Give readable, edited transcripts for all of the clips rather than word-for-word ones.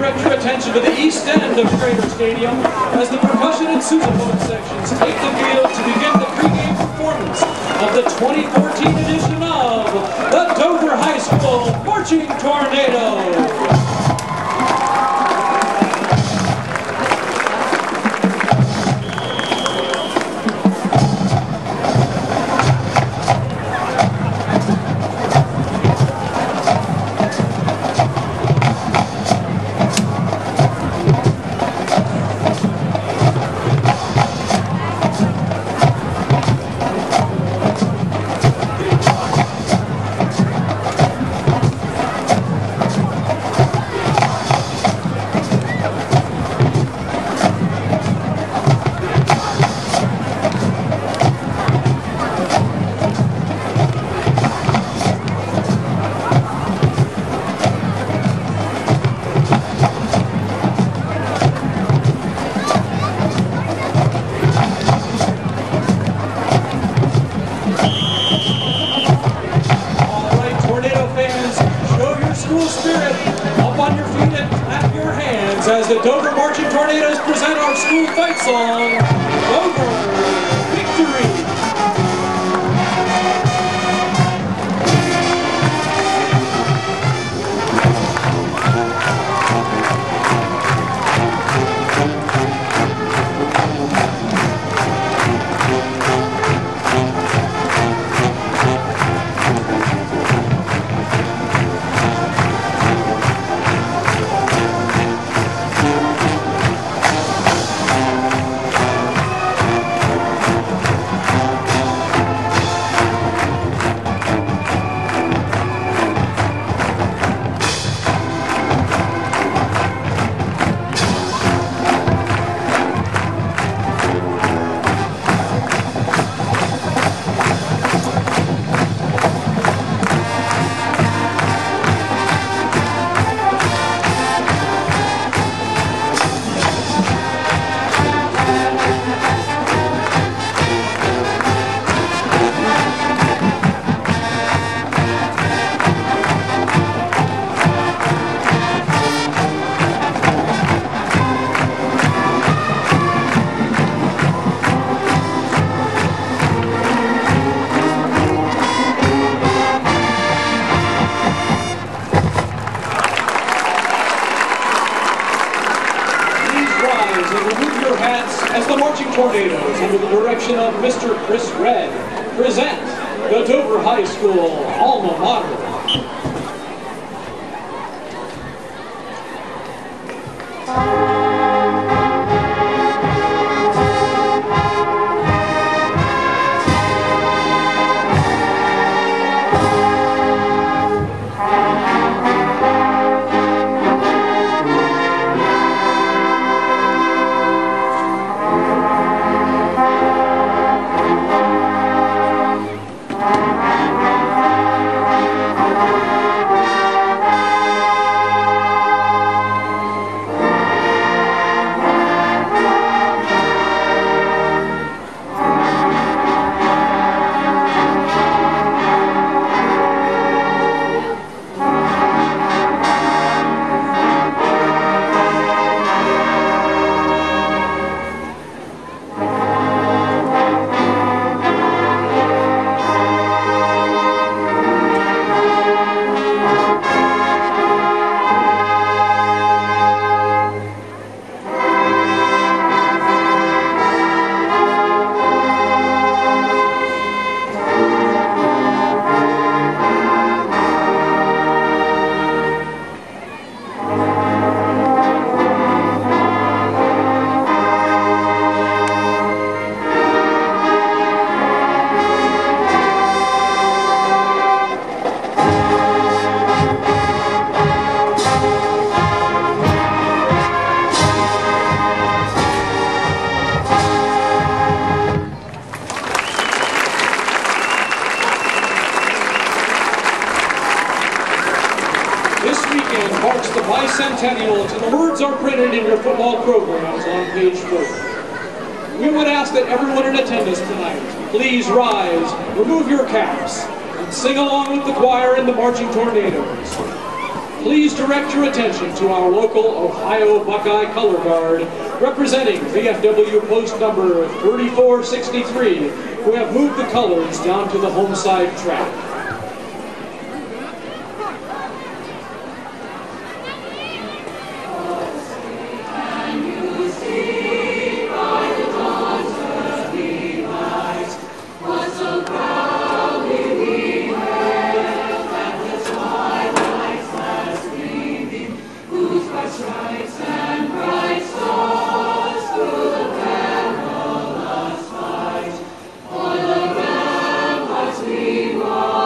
direct your attention to the east end of Schrader Stadium as the percussion and sousaphone sections take the field to begin the pregame performance of the 2014 edition of the Dover High School Marching Tornadoes. As the Dover Marching Tornadoes present our school fight song, Dover Victory! As the Marching Tornadoes, under the direction of Mr. Chris Red, present the Dover High School alma mater. Marks the bicentennial, and the words are printed in your football programs on page 4. We would ask that everyone in attendance tonight please rise, remove your caps, and sing along with the choir and the Marching Tornadoes. please direct your attention to our local Ohio Buckeye Color Guard, representing VFW post number 3463, who have moved the colors down to the home side track. We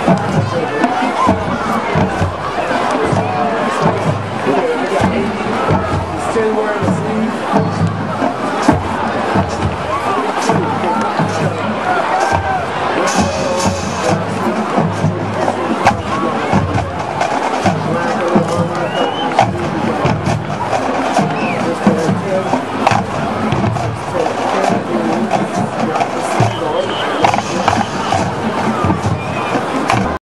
Thank you.